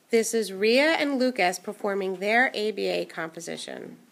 This is Rhea and Lucas performing their ABA composition.